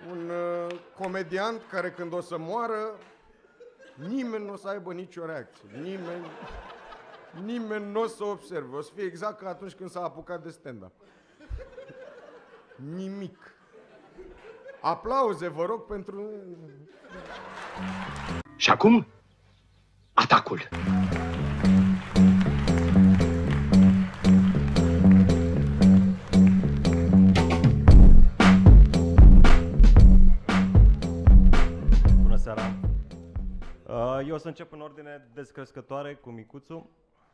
Un comediant care când o să moară, nimeni nu o să aibă nicio reacție. Nimeni nu o să observe. O să fie exact ca atunci când s-a apucat de stand-up. Nimic. Aplauze, vă rog, pentru... Și acum, atacul. Bună seara. Eu o să încep în ordine descrescătoare cu micuțul.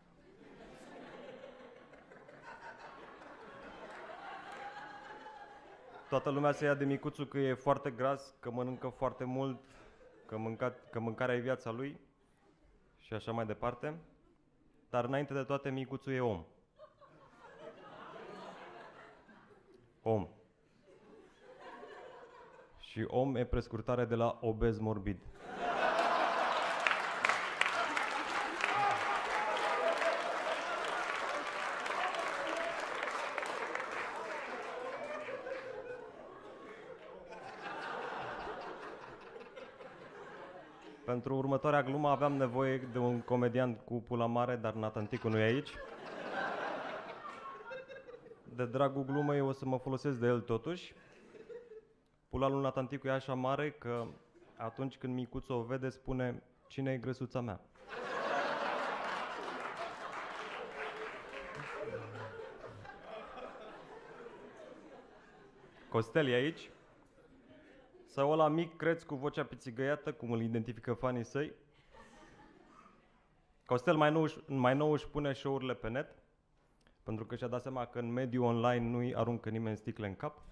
Toată lumea se ia de micuțul că e foarte gras, că mănâncă foarte mult, că mâncarea e viața lui și așa mai departe. Dar înainte de toate, micuțul e om. Om. Și om e prescurtare de la obez morbid. Pentru următoarea glumă aveam nevoie de un comediant cu pula mare, dar Natanticu nu e aici. De dragul glumei o să mă folosesc de el totuși. Pula lui Natanticu e așa mare că atunci când micuțul o vede spune: cine e grăsuța mea? Costel e aici. Sau ăla mic creț cu vocea pițigăiată, cum îl identifică fanii săi. Costel mai nou își pune show-urile pe net, pentru că și-a dat seama că în mediul online nu-i aruncă nimeni sticle în cap.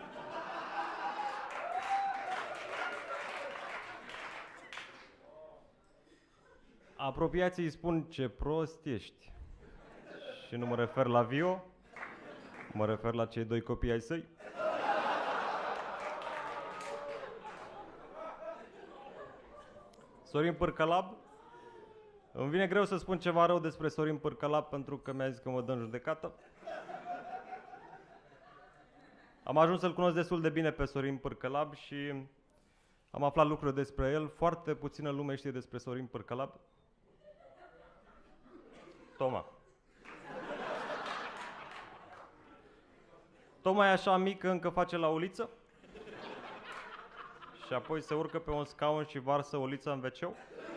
Apropiații îi spun: ce prost ești. Și nu mă refer la Vio, mă refer la cei doi copii ai săi. Sorin Pârcălab. Îmi vine greu să spun ceva rău despre Sorin Pârcălab pentru că mi-a zis că mă dă în judecată. Am ajuns să-l cunosc destul de bine pe Sorin Pârcălab și am aflat lucruri despre el. Foarte puțină lume știe despre Sorin Pârcălab. Toma. Toma e așa mic că încă face la uliță și apoi se urcă pe un scaun și varsă ulița în WC-ul.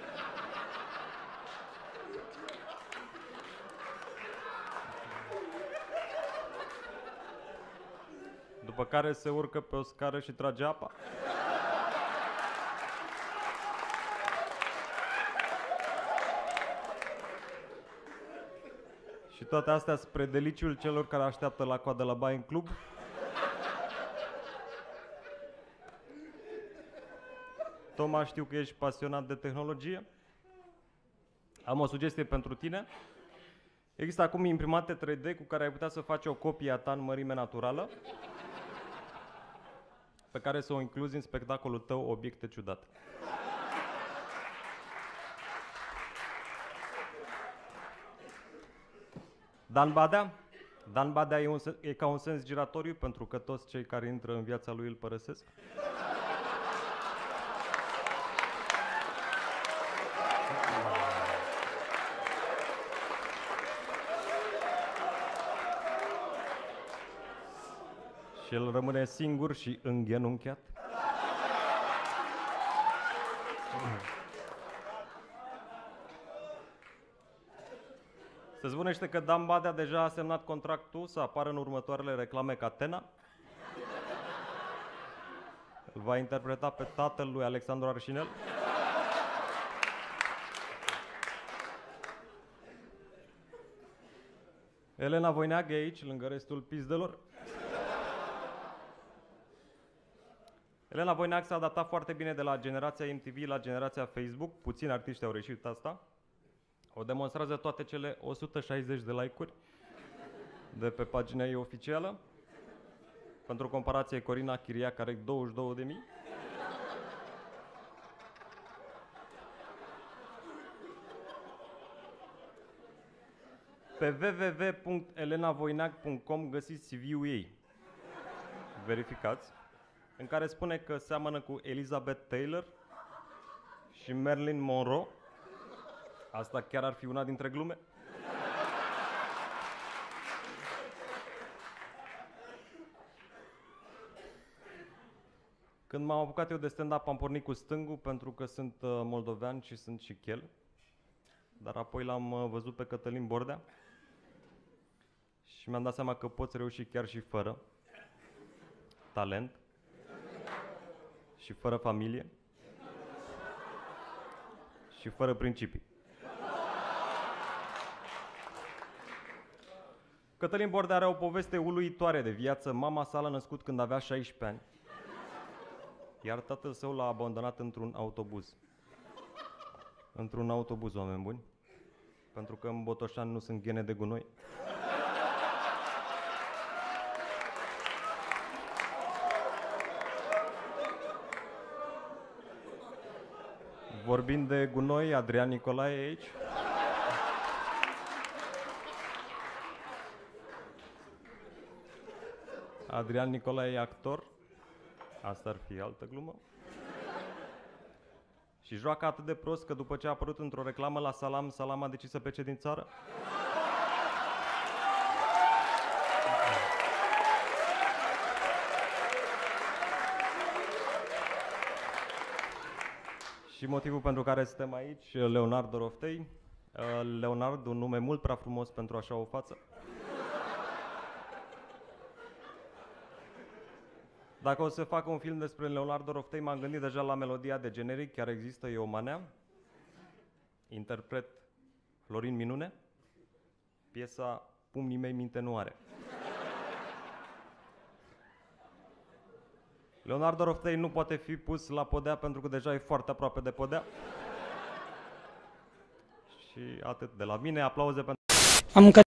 După care se urcă pe o scară și trage apa. Și toate astea spre deliciul celor care așteaptă la coadă la baie în club. Toma, știu că ești pasionat de tehnologie. Am o sugestie pentru tine. Există acum imprimante 3D cu care ai putea să faci o copie a ta în mărime naturală, pe care să o incluzi în spectacolul tău Obiecte ciudate. Dan Badea? Dan Badea e ca un sens giratoriu pentru că toți cei care intră în viața lui îl părăsesc. Și el rămâne singur și înghenunchiat. Se zvunește că Dan Badea deja a semnat contractul să apară în următoarele reclame ca Tena. Îl va interpreta pe tatăl lui Alexandru Arșinel. Elena Voineag e aici, lângă restul pizdelor. Elena Voineag s-a adaptat foarte bine de la generația MTV la generația Facebook. Puțini artiști au reușit asta. O demonstrează toate cele 160 de like-uri de pe pagina ei oficială. Pentru comparație, Corina Chiriac are 22.000. Pe www.elenavoineag.com găsiți CV-ul ei. Verificați. în care spune că seamănă cu Elizabeth Taylor și Marilyn Monroe. Asta chiar ar fi una dintre glume? Când m-am apucat eu de stand-up, am pornit cu stângul pentru că sunt moldovean și sunt și chel. Dar apoi l-am văzut pe Cătălin Bordea și mi-am dat seama că poți reuși chiar și fără talent și fără familie și fără principii. Cătălin Bordea are o poveste uluitoare de viață. Mama sa l-a născut când avea 16 ani, iar tatăl său l-a abandonat într-un autobuz. Într-un autobuz, oameni buni. Pentru că în Botoșani nu sunt ghene de gunoi. Vorbind de gunoi, Adrian Nicolae e aici. Adrian Nicolae e actor. Asta ar fi altă glumă. Și joacă atât de prost că după ce a apărut într-o reclamă la Salam, Salam a decis să plece din țară. Și motivul pentru care suntem aici, Leonardo Roftei. Leonard, un nume mult prea frumos pentru așa o față. Dacă o să fac un film despre Leonardo Roftei, m-am gândit deja la melodia de generic, chiar există, e o manea. Interpret Florin Minune. Piesa Pumnii mei minte nu are. Leonardo Roftei nu poate fi pus la podea pentru că deja e foarte aproape de podea. Și atât de la mine, aplauze pentru...